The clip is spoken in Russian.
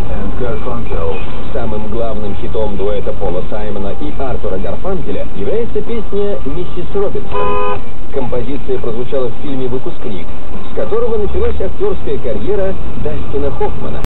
Самым главным хитом дуэта Пола Саймона и Артура Гарфанкеля является песня «Миссис Робинсон». Композиция прозвучала в фильме «Выпускник», с которого началась актерская карьера Дастина Хоффмана.